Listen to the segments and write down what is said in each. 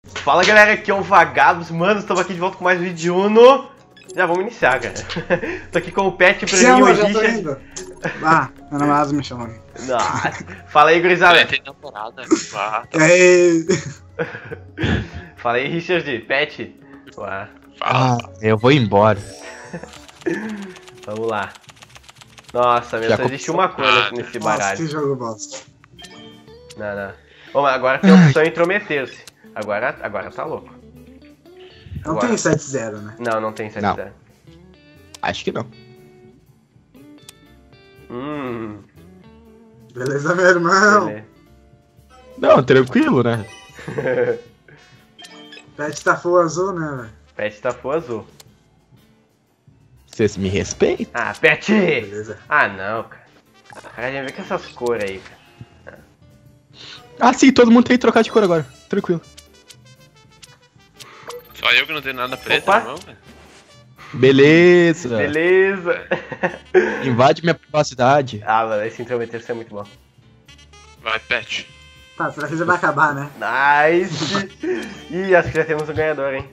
Fala galera, aqui é o Vagabos, mano, estamos aqui de volta com mais um vídeo de Uno. Já vamos iniciar, cara. Tô aqui com o Pet pra mim, o Richard. Ah, meu namorado me chamou. Nossa. Fala aí, gurizada. Tem temporada. Fala aí, Richard, Pet. Ué. Fala. Eu vou embora. Vamos lá. Nossa, meu, só existe uma coisa nesse Nossa, baralho. que jogo bosta. Não. Ô, mas agora tem a opção intrometer-se. Agora tá louco. Não Agora. tem 7-0, né? Não tem 7-0. Acho que não. Beleza, meu irmão. Beleza. Não, tranquilo, né? Pet tá full azul, né, velho? Pet tá full azul. Vocês me respeitam? Ah, Pet! Beleza. Ah, não, cara. Cara, já vê com essas cores aí, cara. Ah, sim, todo mundo tem que trocar de cor agora. Tranquilo. Só eu que não tenho nada preto Opa. na mão, velho. Beleza. Beleza. Invade minha privacidade. Ah, mano, esse intrometer-se é muito bom. Vai, Pet. Tá, será que já vai acabar, né? Nice! Ih, acho que já temos um ganhador, hein?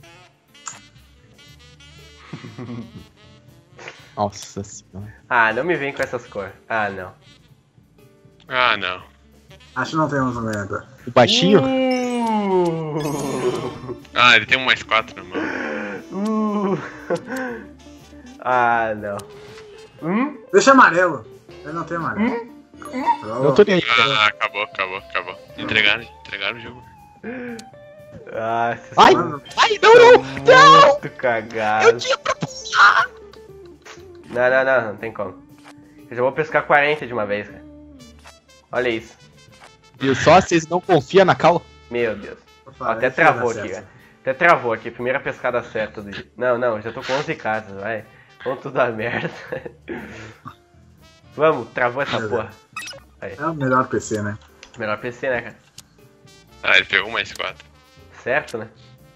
Nossa senhora. Ah, não me vem com essas cores. Ah, não. Ah, não. Acho que não temos um ganhador. O baixinho? Ah, ele tem um mais 4 na mão. Ah, não. Deixa amarelo. Eu não tenho amarelo. Não tô nem aí. Ah, acabou. Entregaram o jogo. Nossa, Ai, Mano, ai, não! muito cagado. Eu tinha pra pular! Não tem como. Eu já vou pescar 40 de uma vez, cara. Olha isso. Viu só? Vocês não confiam na cal? Meu Deus. vou Ó, falar, até isso vai dar travou aqui, certo. cara. Até travou aqui. Primeira pescada certa do dia. Não, já tô com 11 casas, vai. Vamos tudo a merda. Vamos, travou essa porra. É o melhor PC, né? Melhor PC, né, cara? Ah, ele pegou um mais 4. Certo, né?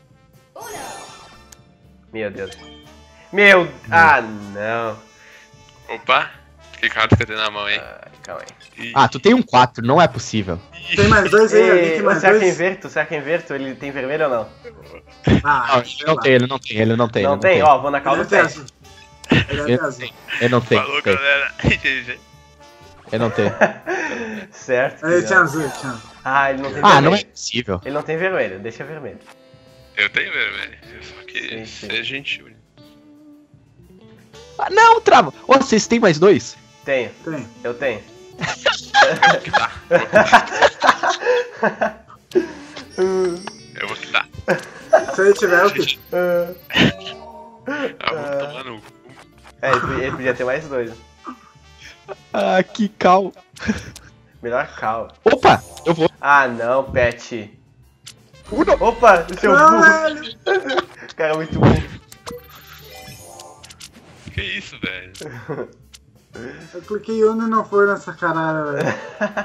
Meu Deus. Ah, não. Opa! Que carta que eu tenho na mão, hein? Ai, calma aí. Ih. Ah, tu tem um 4, não é possível. Tem mais dois aí, alguém tem mais será que dois? inverto? Será que inverto? Ele tem vermelho ou não? Ah, Não, ele não tem. Não tem? Ó, vou na calda Ele do deve ter pet. azul. Ele deve ter azul. Ele não tem. Falou, galera. GG. Ele não tem. Certo. Ele que tinha não. azul, ele tinha azul. Ah, ele não tem Ah, vermelho. não é possível. Ele não tem vermelho, deixa vermelho. Eu tenho vermelho. Só que Sim. seja gentil. Ah, não, trava. Ô, vocês têm mais dois? Tenho, Tem. eu tenho. Eu vou quitar. Se ele tiver, o quê? Ah, vou tomar no cu. Ele podia ter mais dois. Ah, que cal. Melhor cal. Opa, eu vou. Ah, não, pet. Opa, o seu Não, burro. velho. Cara, muito burro. Que isso, velho? Eu cliquei Uno e não foi nessa caralho, velho.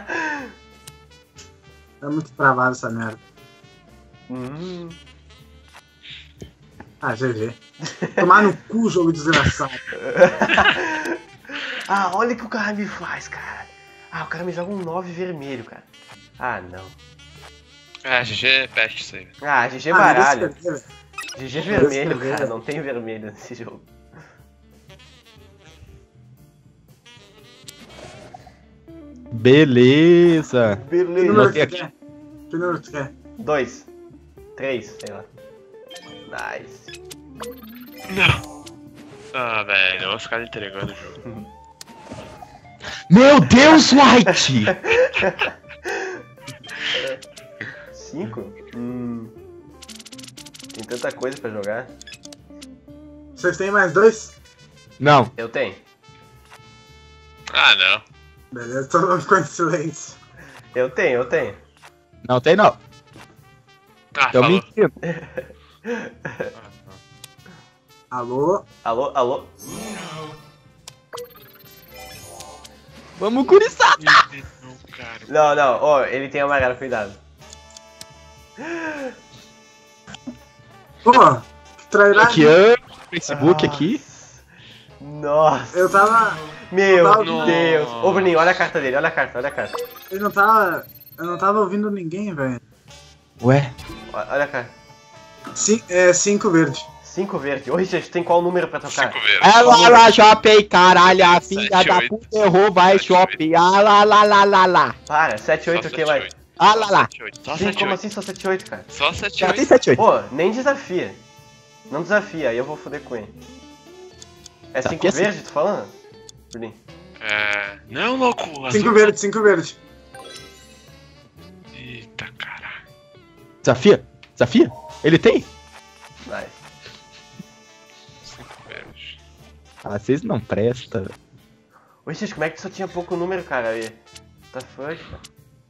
É muito travado essa merda. Ah, GG. Tomar no cu, jogo desgraçado. Ah, olha o que o cara me faz, cara. Ah, o cara me joga um 9 vermelho, cara. Ah, não. Ah, GG é Pet isso aí, velho. Ah, GG Ah, baralho. deixa eu ver, velho. GG vermelho, Esse cara. vermelho. Não tem vermelho nesse jogo. Beleza. Que Beleza. número Anotei tu aqui. quer? Que número tu quer? 2, 3, sei lá. Nice. Não. Ah, velho, eu vou ficar entregando o jogo. Meu Deus, White! 5? Tem tanta coisa pra jogar. Vocês têm mais dois? Não. Eu tenho. Ah, não. Beleza, todo mundo ficou em silêncio. Eu tenho. Não tem, não. Ah, Tô falou. mentindo. Alô? Alô? Vamos, gurizada! Não, cara. Não. Ó, ele tem amarelo, cuidado. Pô, que trairagem. Aqui, Facebook aqui. Nossa. Eu tava... Meu Não. Deus. Ô, Bruninho, olha a carta dele, olha a carta. Eu não tava ouvindo ninguém, velho. Ué? Olha, cara. 5 verde. 5 verde. Ô, Richard, tem qual número pra tocar? 5 verdes. Ah lá lá, shopping, caralho, a filha 7, da 8. puta errou, vai 7, shopping. Ah lá lá lá lá lá. Para, 7, 8 o que mais? Ah lá lá. Só Sim, 7, como 8. assim só 7, 8, cara? Só 7, Já tem 8. 7, 8. Pô, nem desafia. Não desafia, aí eu vou foder com ele. É 5 Desafia sim. verde, tu falando? Bruninho. Não, louco. 5 verde, 5 verde. Eita, caralho. Desafia? Desafia? Ele tem? Vai. 5 verdes. Ah, vocês não prestam. Ô, Richard, como é que tu só tinha pouco número, cara? Aí? Tá fuck, cara.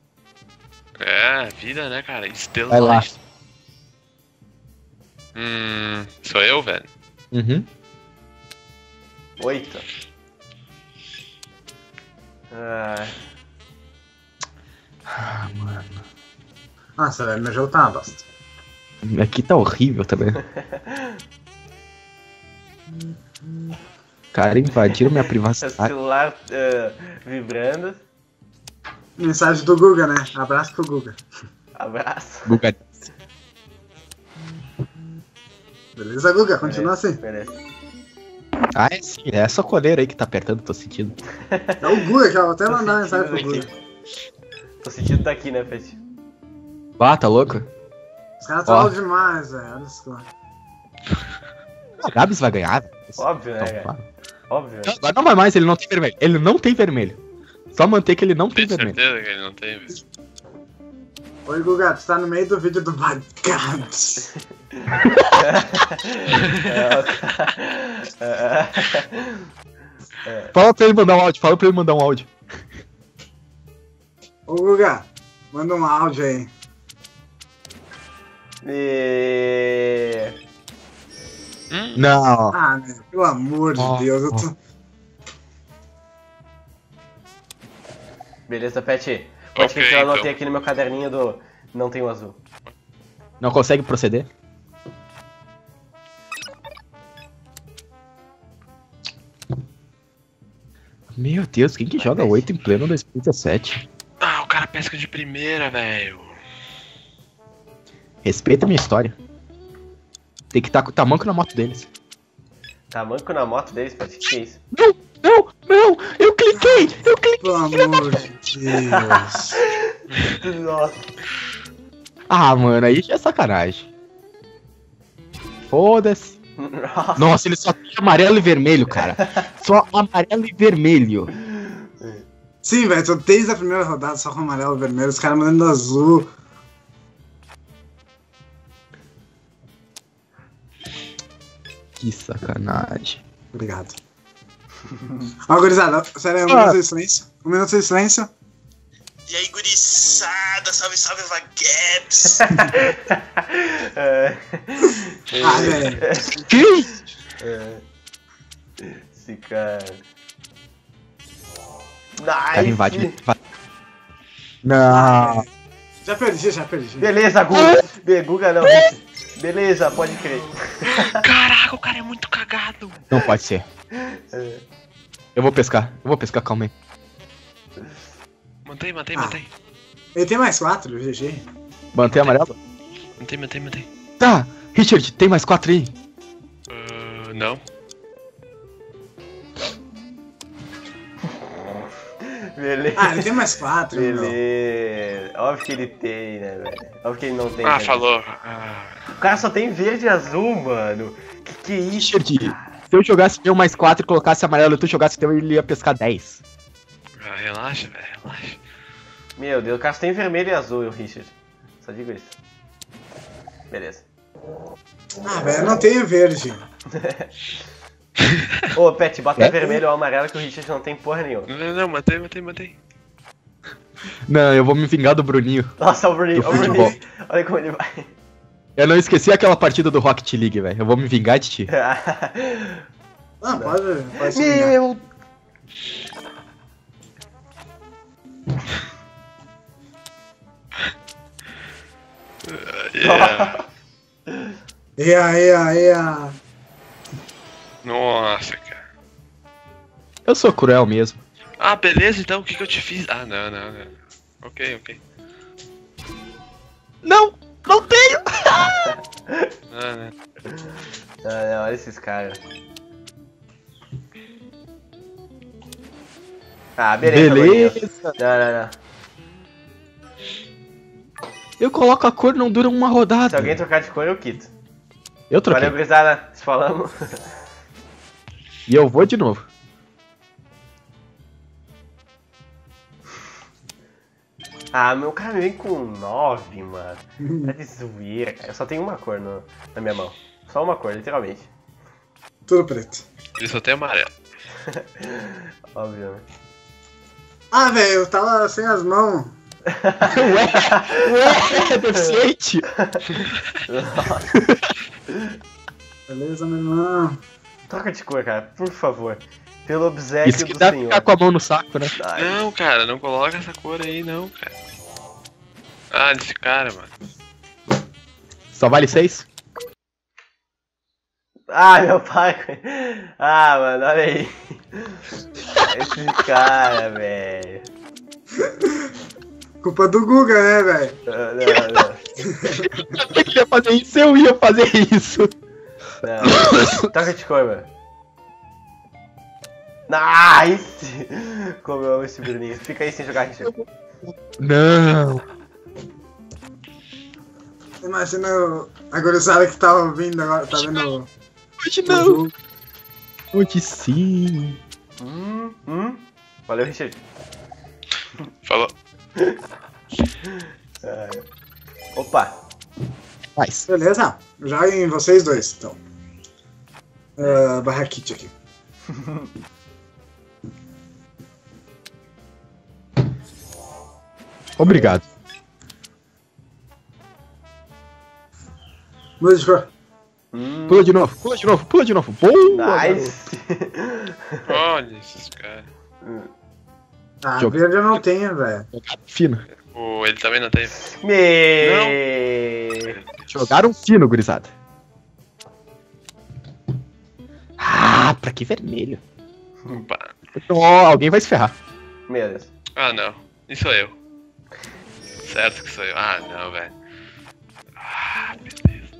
Vida, né, cara? Estrela Vai lá. Light. Sou eu, velho? Uhum. 8. Ah, Ah, mano. Nossa, velho, meu jogo tá uma bosta. Aqui tá horrível também. Cara, invadiram minha privacidade. celular vibrando. Mensagem do Guga, né? Abraço pro Guga. Abraço. Buga- Beleza, Guga? Continua assim. Beleza. Ah, é sim. É essa coleira aí que tá apertando, tô sentindo. É o Guga, já vou até Tô mandar mensagem pro sentindo Guga. Tô sentindo tá aqui, né, Pet? Ah, tá louco? Os caras Ó. falam demais, velho. Olha só. A Gabs vai ganhar. Óbvio, né, Então, cara? para. Óbvio. Não, agora não vai mais, ele não tem vermelho. Ele não tem vermelho. Só manter que ele não tem Tem vermelho. certeza que ele não tem, velho? Oi, Guga, tu tá no meio do vídeo do Vagabs. Fala pra ele mandar um áudio, fala pra ele mandar um áudio. Ô, Guga, manda um áudio aí. Não. Ah, né? Pelo amor de Ó, Deus, eu ó. tô... Beleza, Pet? Pode Ok, que eu anotei então. aqui no meu caderninho do Não Tenho Azul. Não consegue proceder? Meu Deus, quem que joga 8 em pleno 2017? Ah, o cara pesca de primeira, velho. Respeita a minha história. Tem que estar com o tamanco na moto deles. Tá manco na moto deles, Pet? Que é isso? Não, não, não! Eu cliquei! Eu cliquei! Pelo amor de Deus. Nossa. Ah, mano, aí já é sacanagem. Foda-se. Nossa. Nossa, ele só tem amarelo e vermelho, cara. Só amarelo e vermelho. Sim, velho, tô desde a primeira rodada só com amarelo e vermelho, os caras mandando azul. Que sacanagem. Obrigado. Ó, gurizada, sério, 1 minuto de silêncio. 1 minuto de silêncio. E aí, gurizada, salve, salve, Vagabs. Ah, velho. Que? Esse cara. Cara, Nice. invade. Não. Já perdi. Beleza, Guga. Guga não. Richard. Beleza, pode crer. Caraca, o cara é muito cagado. Não pode ser. Eu vou pescar, calma aí. Mantém. Ele tem mais 4, GG. Mantém amarelo? Mantém. Tá, Richard, tem mais 4 aí. Não. Beleza. Ah, ele tem mais 4, meu. Beleza. Óbvio que ele tem, né, velho? Óbvio que ele não tem. Ah, né? falou. O cara só tem verde e azul, mano. Que é isso? Richard, se eu jogasse teu mais 4 e colocasse amarelo e tu jogasse teu, ele ia pescar 10. Ah, relaxa, velho, relaxa. Meu Deus, o cara só tem vermelho e azul, o Richard. Só digo isso. Beleza. Ah, velho, eu não tenho verde. Ô, Pet, bota É? vermelho ou amarelo que o Richard não tem porra nenhuma. Não, mantém. Não, eu vou me vingar do Bruninho. Nossa, o Bruninho, Do o Bruninho. futebol. Olha como ele vai. Eu não esqueci aquela partida do Rocket League, velho. Eu vou me vingar de ti. Não, pode se vingar. Meu. Yeah. Ia. Nossa, cara. Eu sou cruel mesmo. Ah, beleza, então, o que eu te fiz? Ah, não. Ok. Não! Não tenho! Ah, né? Ah, não, olha esses caras. Ah, beleza. Beleza. Não. Eu coloco a cor, não dura uma rodada. Se alguém trocar de cor, eu quito. Eu troquei. Valeu, gurizada. Se falamos. E eu vou de novo. Ah, meu cara me vem com 9, mano. Tá de zoeira, cara. Eu só tenho uma cor na minha mão. Só uma cor, literalmente. Tudo preto. Ele só tem amarelo. Óbvio, né? Ah, velho, eu tava sem as mãos. Ué, é deficiente? Beleza, meu irmão. Troca de cor, cara, por favor. Pelo obséquio Isso que do dá senhor. ficar com a mão no saco, né? Ai, Não, cara, não coloca essa cor aí, não, cara. Ah, desse cara, mano. Só vale 6? Ah, meu pai. Ah, mano, olha aí. Esse cara, velho. Culpa do Guga, né, velho? Não. Eu queria fazer isso, eu ia fazer isso. Não. Troca de cor, mano. Nice! Como eu amo esse Bruninho. Fica aí sem jogar, Richard. Não. Imagina a gurizada que tava ouvindo agora, tá vendo Hoje o não. jogo. Hoje sim. Valeu, Richard. Falou. Opa! Faz. Beleza? Já em vocês dois, então. Barraquite aqui. Obrigado. Muda de cor. Pula de novo, pula de novo, pula de novo. Boa! Nice! Olha esses caras. Ah, Jogo. verde eu não tenho, velho. Jogaram fino. Pô, ele também não tem. Jogaram fino, gurizada. Ah, pra que vermelho? Opa. Ó, alguém vai se ferrar. Meu Deus. Ah, não. Isso sou eu. Certo que sou eu. Ah, não, velho. Ah, beleza.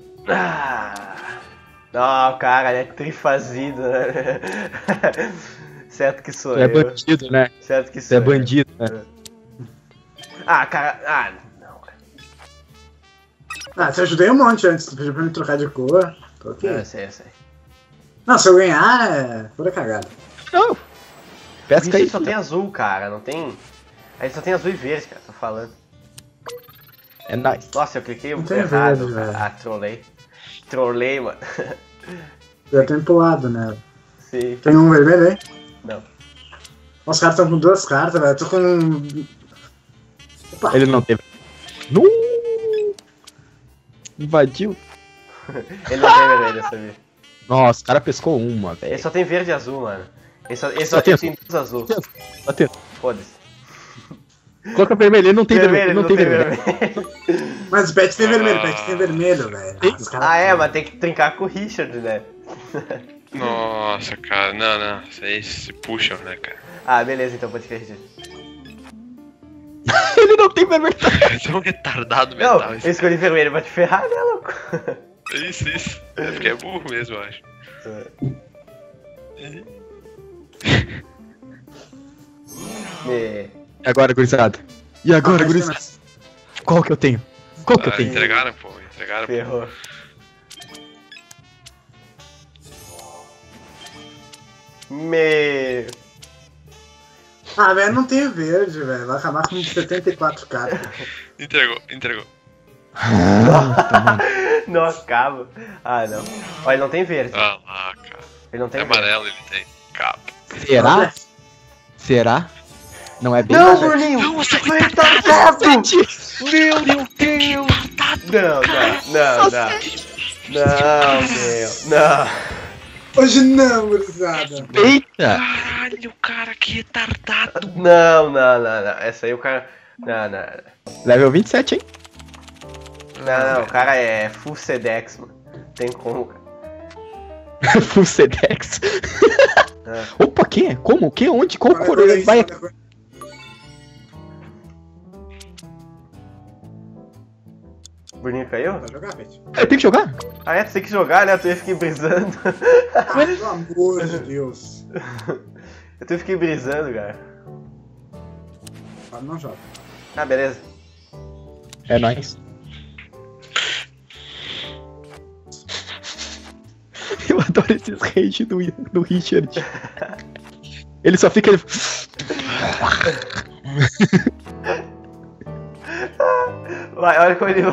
Não, cara, ele é trifazido, né? Certo que sou Tu é eu. bandido, né? Certo que Tu sou é eu. bandido, né? Ah, cara. Ah, não, cara. Ah, te ajudei um monte antes, tu pediu pra me trocar de cor. Tô ok. Eu sei. Não, se eu ganhar, é pura cagada. Não. A Pesca gente aí. só tem azul, cara, não tem. A gente só tem azul e verde, cara, tô falando. É nóis. Nossa, eu cliquei Não tem errado, verde, cara. velho. Ah, trolei. Trolei, mano. Já tenho pulado, né? Sim. Tem um vermelho aí? Não. Os caras estão com duas cartas, velho. Eu tô com. Opa. Ele não teve. Não. Invadiu. Ele não tem vermelho, sabia? Nossa, o cara pescou uma, Ele velho. só tem verde e azul, mano. Ele só Só tem tem duas azul. Bateu. Foda-se. Coloca vermelho, ele não tem vermelho. Ele não tem vermelho. Mas o Pet tem vermelho, o Pet tem vermelho, velho. Tem? Os caras- Ah, é, mas tem que trincar com o Richard, né? Nossa, cara. Não. Vocês se puxam, né, cara? Ah, beleza, então pode crer, Richard. Ele não tem vermelho. Você é um retardado Não, mental. eu escolhi vermelho pra te ferrar, né, louco? Isso. É porque é burro mesmo, eu acho. E E agora, gurizada? E agora, gurizada? Qual que eu tenho? Qual que eu Ah, tenho? entregaram, pô. Entregaram, pô. ferrou. Meu. Ah, velho, não tenho verde, velho. Vai acabar com 74 cartas. Entregou. Não acaba. Ah, não. Olha, ele não tem verde. Ah lá, cara. Ele não É tem verde. amarelo, ele tem capa. Será? Será? Não é bem. Não, Bruninho! Não, você foi retardado! Meu Deus! Não. Hoje não, gurizada. Eita! Caralho, cara, que retardado. Não. Essa aí o cara. Não. Level 27, hein? Não, o cara é full Sedex, mano. Tem como, cara. Full Sedex. É. Opa, quem é? Como? O que? Onde? Qual Olha a cor? cor aí, Vai. olha a cor. O Bruninho caiu? Vai jogar, Pet. Eu tenho que jogar? Ah, é? Tu tem que jogar, né? Eu fiquei brisando. Ah, pelo amor de Deus. Eu fiquei brisando, cara. Ah, não joga. Ah, beleza. É nóis. Eu adoro esses rage do Richard. Ele só fica... Ele... Vai, olha como ele vai.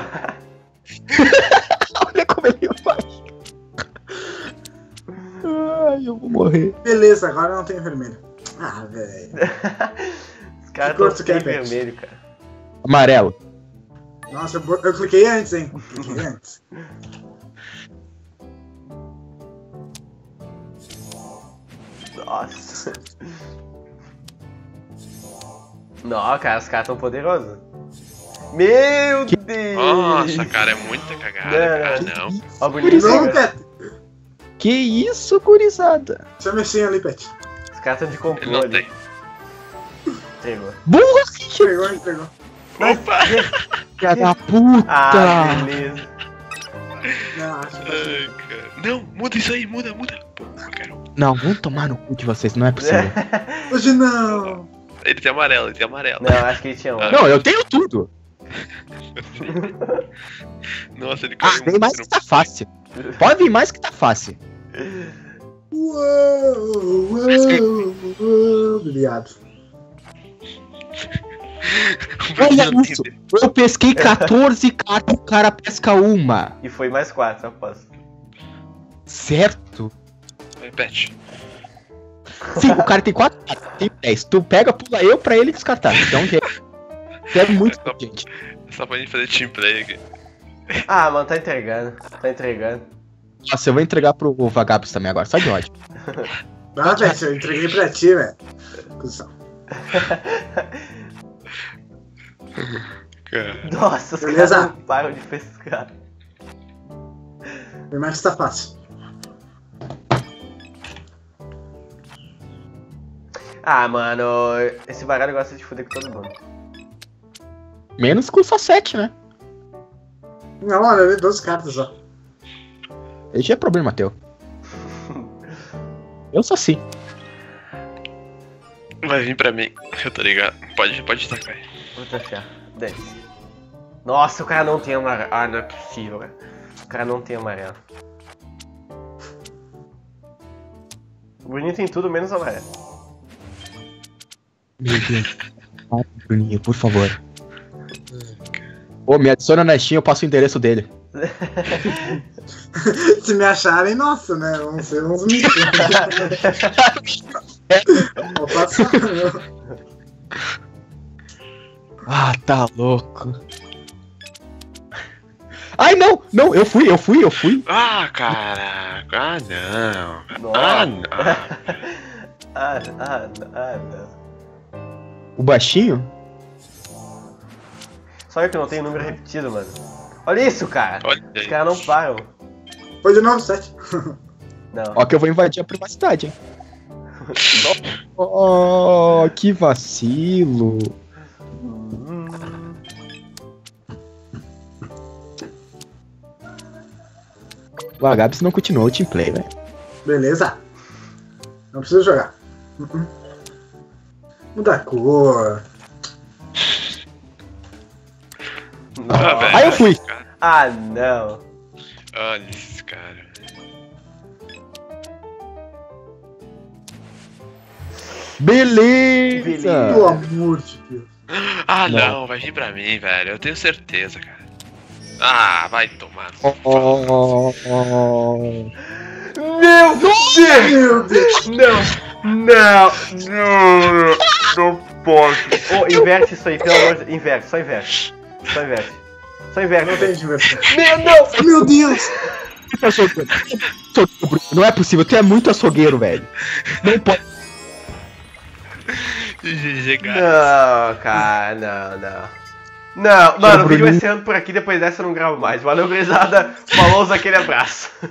Olha como ele vai. Ai, eu vou morrer. Beleza, agora não tem vermelho. Ah, velho. Os caras Que cor estão tu quer, sem Pet? vermelho, cara. Amarelo. Nossa, eu cliquei antes, hein? Cliquei antes. Nossa. Não, cara, os caras tão poderosos. Meu Deus! Nossa, cara, é muita cagada. Ah, não. Ó, bonito. Não, Cara. Pet. Que isso, gurizada? Chama esse ali, Pet. Os caras tão de Ele complô não ali. tem. Entregou. Burra, Richard! Entregou, entregou. Opa! Filha da puta! Ah, beleza. Não, acho que Ai, cara. Não, muda isso aí, muda. Pô, cara. Não, vamos tomar no cu de vocês, não é possível. hoje não. Ele tem amarelo. Não, acho que ele tinha um. Não, eu tenho tudo. Nossa, ele Ah, caiu vem mais que tá fácil. Pode vir mais que tá fácil. Uou. Obrigado. Olha isso. Eu pesquei 14 cartas, o cara pesca uma. E foi mais 4, aposto. Certo? Repete. Sim, o cara tem 4 cartas, tem 10. Tu pega, pula eu pra ele descartar. Então, gente. É muito gente. Só pra gente fazer team play aqui. Ah, mano, tá entregando. Tá entregando. Nossa, eu vou entregar pro Vagabos também agora, só de ódio. Ah, Pet, eu entreguei pra ti, velho. Cusão. Cara. Nossa, os Beleza. caras não param de pescar. Vem mais que tá fácil. Ah, mano, esse baralho gosta de foder com todo mundo. Menos com só 7, né? Não, olha, eu vi 12 cartas só. Esse é problema teu. Eu sou assim. Vai vir pra mim, eu tô ligado. Pode tacar aí. Vou taxar. 10. Nossa, o cara não tem amarelo. Ah, não é possível, cara. O cara não tem amarelo. O Bruninho tem tudo menos amarelo. Meu Deus. Ah, Bruninho, por favor. Ô, me adiciona na Steam, eu passo o endereço dele. Se me acharem, nossa, né? Vão ser uns mitos. Vou passar, meu. Ah, tá louco. Ai, não, eu fui. Ah, caraca. Ah, não. Nossa. Ah, não. Não. O baixinho? Só eu que não tenho número repetido, mano. Olha isso, cara. Olha Os aí. caras não param. Foi de novo 7. Não. Ó que eu vou invadir a privacidade, hein. Oh, que vacilo. O Agabs não continuou o teamplay, velho. Beleza. Não precisa jogar. Muda a cor. Ah, velho. Aí eu fui. Ah, não. Olha esse cara. Beleza. Pelo amor de Deus. Ah, Não. não, vai vir pra mim, velho. Eu tenho certeza, cara. Ah, vai tomar. Oh. Meu Deus! Meu Deus. Não posso. Ô, inverte isso aí, pelo amor de Deus. Inverte, só inverte. Não tem diversão. Não! Meu Deus. Não é possível, tu é muito açougueiro, velho. Não pode. GG, cara. Não, cara, não. Não, mano, o vídeo vai sendo por aqui, depois dessa eu não gravo mais. Valeu, gurizada. Falou, aquele abraço.